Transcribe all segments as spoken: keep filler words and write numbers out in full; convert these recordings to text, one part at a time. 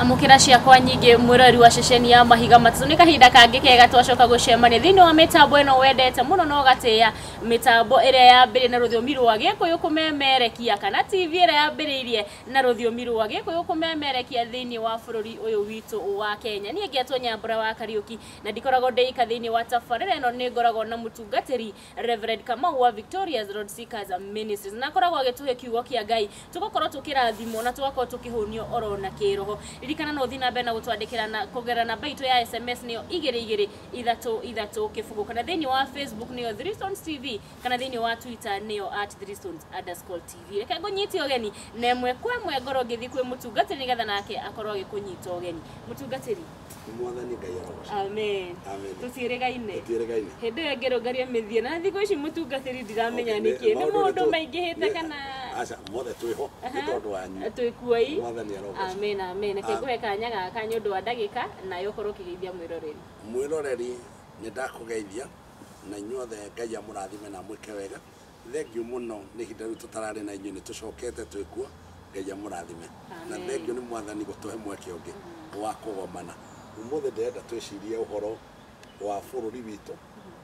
amukira ciakwa nyingi mwirori wa ceceni ya mahiga matatu ni kahinda kangi kega twacoka gucemania thiini wa mitambo ino wendete muno no gatia mitambo iria yambire na ruthiomi rwa Gikuyu kumemerekia kana T V iria yambiririe na ruthiomi rwa Gikuyu kumemerekia thiini wa bururi uyu witu wa Kenya. Nie ngetwo Nyambura wa Kariuki na ndikoragwo ndeika thiini wa tabarĩra ino ni ngoragwo na mutungatĩri Reverend Kamau wa Victoria's Road Seekers Ministries na koragwo agituhe kiugo kia Ngai tugakorwo tukirathimo na tugakorwo tukihunio oro na kiroho. Ririkana no thina mbere na gutwandikira na kugera namba itu ya S M S niyo igiri igiri ithatu ithatu kibugu kana thiini wa Facebook niyo Three Stones T V kana thiini wa Twitter niyo at Three Stones underscore T V. Reke ngonyiti ogeni nemwe kwa mwe ngoro ngithi kwi mutungatĩri nigetha nake akorwo gikunyita ogeni mutungatĩri mwathani Ngai arogocwo. Amen. Amen. Tutiregaine. Tutiregaine. Hĩndĩ ĩyo ngĩrũngaria mĩthia na thikũ ici mũtungatĩri ndiramenya nĩkĩ nĩ mũndũ maingĩhĩte kana aca mothe twĩho nĩ tondũ wanyu twĩkuoi. Mwathani arogocwo. Amen amen. Reke ngũhe kanya gaka nĩ ũndũ wa ndagĩka na yokorwo ũkĩgeithia mwĩroreri. Mwĩroreri nĩ ndakũgeithia na inyuothe Ngai amũrathime na mwĩke wega. Thengiũ mũno nĩ ihinda rĩu tũtararĩ na inyuĩ nĩ tũcokete twĩkuo. Ngai amũrathime na thengiũ nĩ mwathani gũtũhe mweke ũngĩ wa kũgomana. Umuthi ndĩrenda twĩcirie ũhoro wa bũrũri witũ,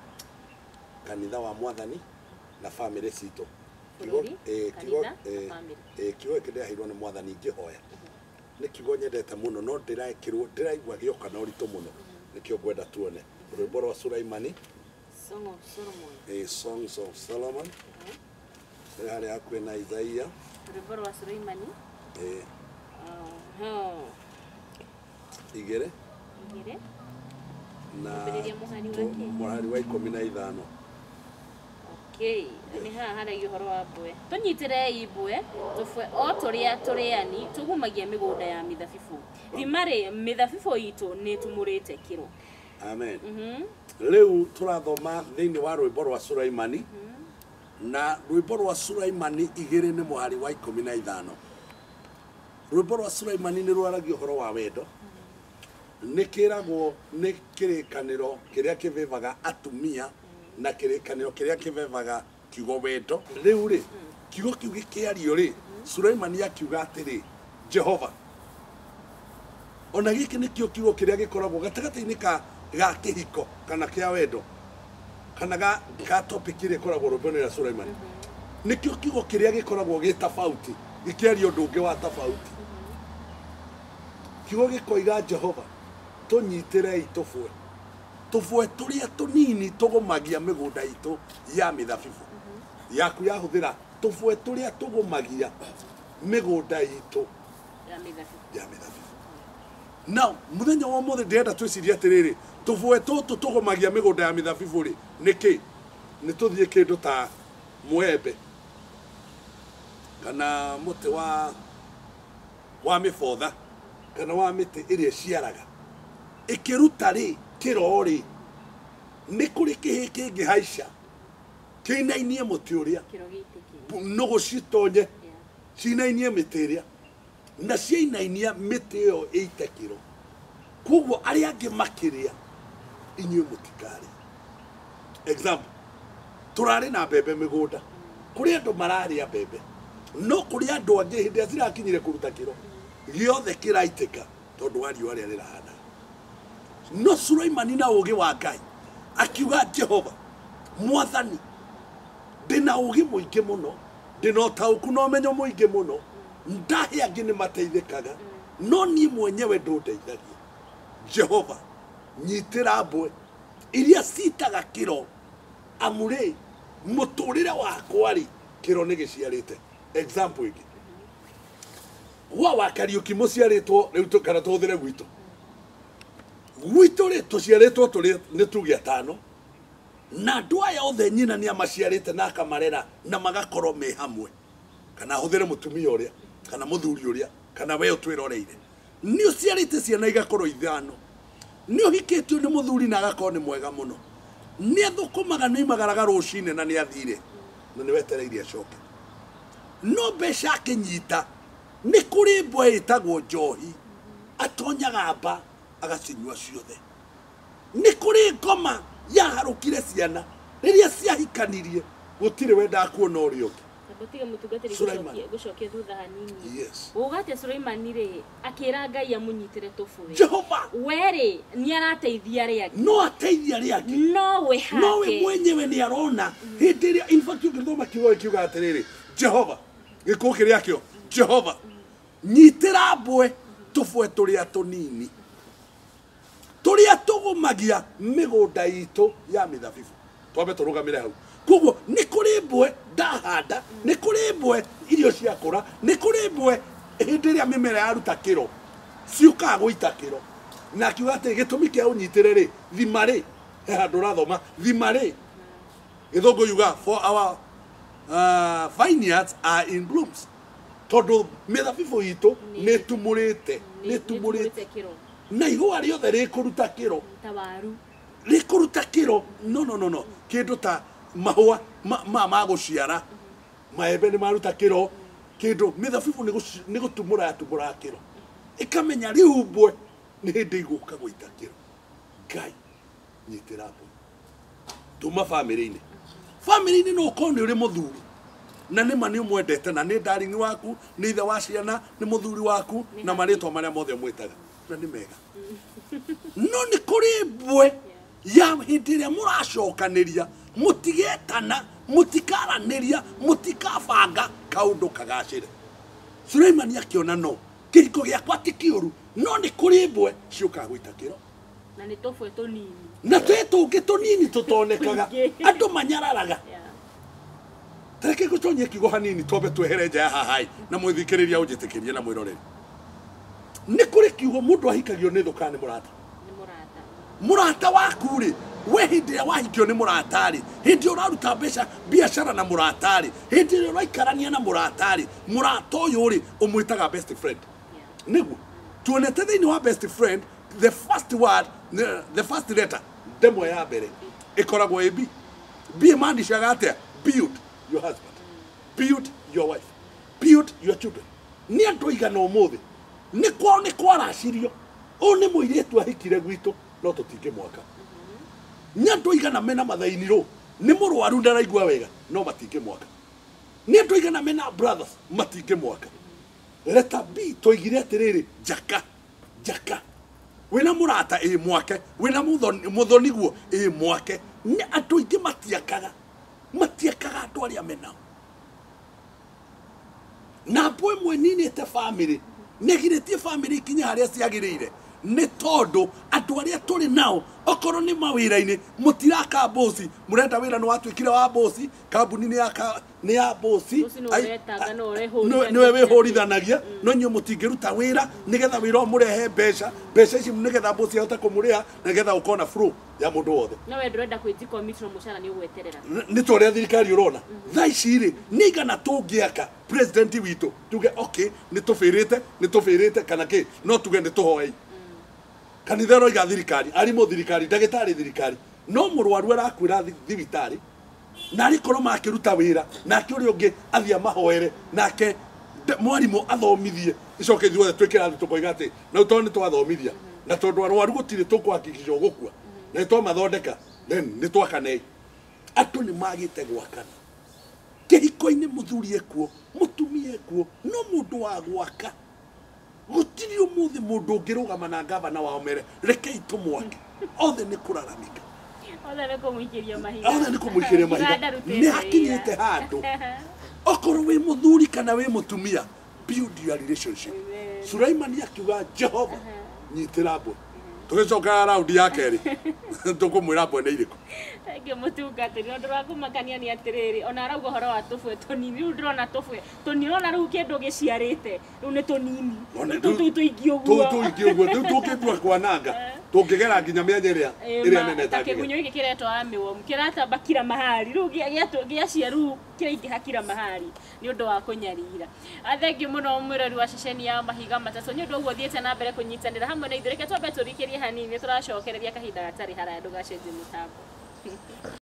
kanitha wa mwathani na family citũ. Kiugo eh kiugo eh kiugo kĩndĩraheirwo nĩ mwathani ngĩhoya. Nĩ kiugo nyendete mũno no ndĩraikirwo ndĩraigua gĩoka na ũritũ mũno. Nĩkĩo ngwenda tuone rwĩmbo rwa Sulaimani, Song of Solomon. Eh Songs of Solomon. Harĩa hakuhĩ na Isaia. Rwĩmbo rwa Sulaimani. Eh. Aha. Igere. Igere. Na muhari wa ikũmi na ithano. Okay, ni haha harĩ ũhoro wa mbwe. Tũnyitirei mbwe, tũbwe o tũrĩa tũrĩani tũgumagia mĩgũnda ya mĩthabibũ. Rimarĩ mĩthabibũ itũ nĩ tumũrĩte kĩro. Amen. Mhm. Rĩu tũrathoma thĩinĩ wa rwĩmbo rwa Sulaimani. Na rwĩmbo rwa Sulaimani igĩrĩ nĩ muhari wa ikũmi na ithano. Rwĩmbo rwa Sulaimani nĩ rwaragia ũhoro wa wendo. Nikiragwo nĩ kĩrĩkanĩro kĩrĩa kĩvevaga atumia na kĩrĩkanĩro kĩrĩa kĩvevaga kiugo wendo. Rĩu rĩ kiugo kĩu gĩkĩario rĩ Sulaimani akiuga atĩrĩ Jehova ona gĩkĩ nĩkĩo kiugo kĩrĩa gĩkoragwo gatagatĩ-inĩ ka ga kĩhiko kana kĩa wendo kana ga ka topic kĩrĩa gĩkoragwo rwĩmbo-inĩ rwa Sulaimani. Nĩkĩo kiugo kĩrĩa gĩkoragwo gĩ tofauti gĩkĩario ũndũ ũngĩ wa tofauti. Kiugo gĩkoiga Jehova tũnyitirei tũbwe tũbwe tũrĩa tũnini tũgũmagia mĩgũnda itũ ya mĩthabibũ yaku yahũthĩra tũbwe tũrĩa tũgũmagia mĩgũnda itũ ya mĩthabibũ. Now mũthenya wa ũmũthĩ ndĩrenda twĩcirie atĩrĩrĩ tũbwe tũtũ tũgũmagia mĩgũnda ya mĩthabibũ rĩ nĩkĩ? Nĩ tũthiĩ kĩndũ ta mwembe kana mũtĩ wa wa mĩbotha kana wa mĩtĩ ĩrĩa ciaraga ikiruta ri kirori ni kuri kihi kingi haica kinainie muti uria no gucitonye cinainie miti iria na ciinainia miti iyo ite kiro kuguo ari angi makiria inyuĩ mutikari. Example turari na mbembe migunda kuri andu mararia mbembe no kuri andu angi hindi cirakinyire kuruta kiro giothe kiraitika tondu wa riũa rĩrĩa rĩrahana. No Sulaimani na ũgĩ wa Ngai akiuga Jehova mwathani ndĩna ũgĩ mũingĩ mũno ndĩna ũtaũku na ũmenyo mũingĩ mũno ndahe angĩ nĩ mateithĩkaga no niĩ mwenyewe ndũndeithagia. Jehova nyitĩra mbwe iria citaga kĩro amũrĩ mũtũrĩre wakwa rĩ kĩro nĩ gĩciarĩte. Example ĩngĩ gwa wa Kariuki mũciarĩtwo rĩu kana tũhũthĩre gwitũ gwitũ rĩ tũciarĩtwo tũrĩ nĩ tuge atano na andũ aya othe nyina nĩ amaciarĩte na akamarera na magakorwo me hamwe kana hũthĩre mũtumia ũrĩa kana mũthuri ũrĩa kana we ũtwĩroreire nĩ ũciarĩte ciana igakorwo ithano nĩ ũhikĩtio nĩ mũthuri na agakorwo nĩ mwega mũno nĩ athũkũmaga nĩ imagaraga rũcinĩ na nĩ athire na nĩ wetereire acoke no mbeca akĩnyita nĩ kũrĩ mbwe ĩtagwo njohi atonyaga mba agacinyua ciothe. Nĩ kũrĩ ngoma yaharũkire ciana rĩrĩa ciahikanirie gũtirĩ wenda kuona ũrĩa ũngĩ botiga mutugatiri Sulaiman. gucokia gucokia thutha hanini Yes. ugate Sulaiman ri akira Ngai amunyitire tofwe Jehova weri ni arateithia ri aki no ateithia ri aki no we hake no we mwenyewe ni arona hindi ria in fact ukithoma kiugo kiuga atiriri Jehova gikuo kiria kio Jehova nyitira mbwe tufwe turia tunini turia tugumagia migunda itu ya mithabibu twambe turugamire hau koguo ni kuri mbwe ndahanda ni kuri mbwe irio ciakura ni kuri mbwe hindi ria mimera yaruta kiro ciukaga guita kiro na kiuga ati gitumi kia unyitire ri thima ri he handu rathoma thima ri githungu yuga for our uh, vineyards are in blooms tondu mithabibu itu ni tumurite ni tumurite kiro na ihua riothe rikuruta kiro tawaru rikuruta kiro no no no no kindu ta mahua ma ma guciara maembe ni maruta kiro kindu mithabibu ni gutumura yatumura kiro ikamenya riu mbwe ni hindi iguka guita kiro Ngai nyitira mbwe tuma family-ini family-ini no kone uri muthuri na nĩ ma nĩ mwendete na nĩ darling waku nĩ ithe wa ciana nĩ muthuri waku na marĩtwa marĩa mothe mwĩtaga na nĩ mega no nĩ kũrĩ mbwe ya hĩndĩ ĩrĩa mũracokanĩria mũtigetana mũtikaranĩria mũtikabanga kaũndũ kagacĩre Sulaiman akĩona no kĩhiko gĩakwa ti kĩũru no nĩ kũrĩ mbwe ciũkaga gũita kĩro na nĩ tofwe tũnini na twĩ tũngĩ tũnini tũtonekaga andũ manyararaga Tareke gutonye kigo hanini tobe twehere nja ya hahai na mwithikiriria unjitikirie na mwiroreri ni kuri kiugo mundu ahikagio ni thukani murata ni murata murata waku ri we hindi ya wahikio ni murata ri hindi uraruta mbeca biashara na murata ri hindi ri uraikarania na murata ri murata uyu ri umwitaga best friend niguo tuonete thiini wa best friend the first word the, the first letter ndemwe ya mbere ikoragwo i b b maandishaga atia build your husband, build your wife, build your children. Ni andu igana umuthi ni kwao ni kwaracirio o ni muiretu ahikire gwitu no tutinge mwaka ni andu igana mena mathainiro ni murwaru ndaraigua wega no matinge mwaka ni andu igana mena brothers matinge mwaka leta b toigire atiriri jaka jaka wina murata e mwake wina muthoni muthoniguo e mwake ni andu ingi matiakaga matiakaga andu aria menao na mbwe mweninite family negiritie family ikinya haria ciagirire ni tondu andu aria turi nao okoro ni mawira-ini mutiraka bosi murenda wira no watwikire wa bosi kambuni ni ya ni ya bosi niwe wihurithanagia no nyu mutingiruta wira nigetha wira murehe mbeca mbeca ici nigetha bosi ahota kumuriha nigetha ukona flow ya mundu wothe no we ndurenda kwiti commission mushara ni ugweterera ni tore thirikari urona tha ici ri nigana tungiaka president witu tuge okay ni tufirite ni tufirite kana ki no tuge ni tuhoei kanitha roiga thirikari ari mo thirikari ndagitari thirikari no murwaru arakwira thibitari na ari korwo makiruta wira nake uri ungi athia mahoere nake mwarimu athomithie icoke ithuothe twikira tukoiga ati na tondu ni twathomithia na tondu arwaru gutire tukwakikisha gukua na to mathondeka then ni twakanei andu ni magite gwakana kihiko-ini muthuri ekuo mutumia ekuo no mundu wa gwaka gutiri umuthi mundu ungirugama na gavana wa omere rekei tumwake othe ni kuraramika othe ni kumuikiria mahiga othe ni kumuikiria mahiga ni hakinyite handu okoro wi muthuri kana wi mutumia build your relationship Sulaiman akiuga Jehova nyitira mbwe tugicoka raundi ya keri tukumwira mbwe ni iriku ngi mutungatiri ndu rwa kumakania ni atiriri ona arauga horo wa tufwe tunini riu ndirona tufwe tunini ona riu kindu giciarite riu ni tunini tu tuingi uguo tu tuingi uguo tu tukindwa kwananga tungigera nginya mĩanya ĩrĩa ĩrĩa nene ta kĩgunyũ gĩkĩ kĩretwo armyworm kĩratamba kira mahali riu gĩacia riu kĩraingĩha kira mahali nĩ ũndũ wa kũnyarira athengiũ mũno mwĩrori wa ceceni ya Mahiga Matatũ nĩ ũndũ ũguo thiĩte na mbere kũnyitanĩra hamwe na ithuĩ reke twambe tũrikĩrie hanini tũracokereria kahinda gatarĩ haraya ndũgacenjie mũtambo